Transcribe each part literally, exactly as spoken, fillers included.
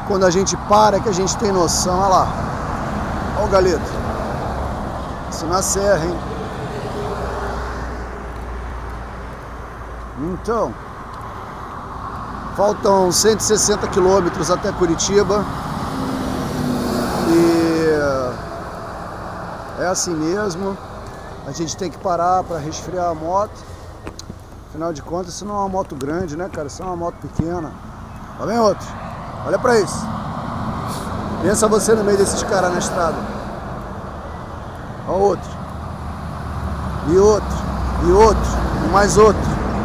quando a gente para é que a gente tem noção. Olha lá, olha o galeto. Isso na serra, hein? Então, faltam cento e sessenta quilômetros até Curitiba. E é assim mesmo. A gente tem que parar para resfriar a moto. Afinal de contas, isso não é uma moto grande, né, cara? Isso é uma moto pequena. Ó, vem outro. Olha pra isso. Pensa você no meio desses caras na estrada. Ó outro. E outro. E outro. E mais outro.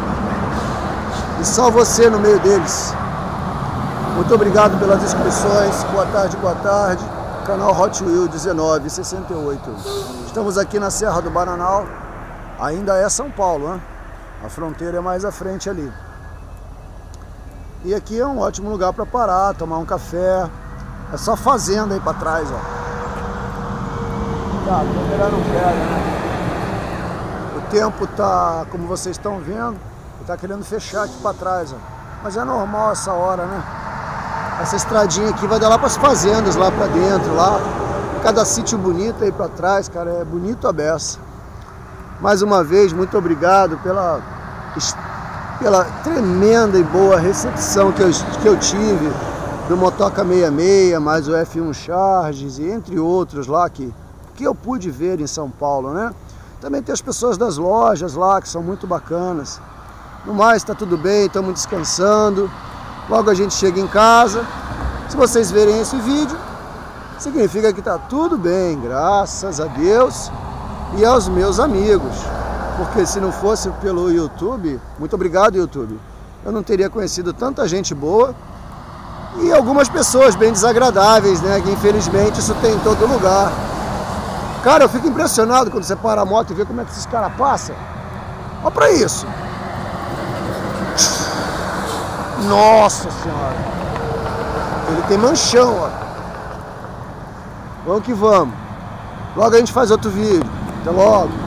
E só você no meio deles. Muito obrigado pelas inscrições. Boa tarde, boa tarde. Canal Hot Wheel dezenove sessenta e oito. Estamos aqui na Serra do Bananal. Ainda é São Paulo, né? A fronteira é mais à frente ali. E aqui é um ótimo lugar para parar, tomar um café. É só fazenda aí para trás, ó. Tá, a câmera não pega, né? O tempo tá, como vocês estão vendo, tá querendo fechar aqui para trás, ó. Mas é normal essa hora, né? Essa estradinha aqui vai dar lá para as fazendas, lá para dentro, lá. Cada sítio bonito aí para trás, cara, é bonito a beça. Mais uma vez, muito obrigado pela, pela tremenda e boa recepção que eu, que eu tive do Motoca sessenta e seis, mais o F um Charges e entre outros lá que, que eu pude ver em São Paulo, né? Também tem as pessoas das lojas lá que são muito bacanas. No mais, tá tudo bem, estamos descansando. Logo a gente chega em casa. Se vocês verem esse vídeo, significa que tá tudo bem, graças a Deus e aos meus amigos. Porque se não fosse pelo YouTube, muito obrigado YouTube, eu não teria conhecido tanta gente boa e algumas pessoas bem desagradáveis, né? Que infelizmente isso tem em todo lugar. Cara, eu fico impressionado quando você para a moto e vê como é que esses caras passam. Olha pra isso. Nossa Senhora. Ele tem manchão, ó. Vamos que vamos. Logo a gente faz outro vídeo. Até logo.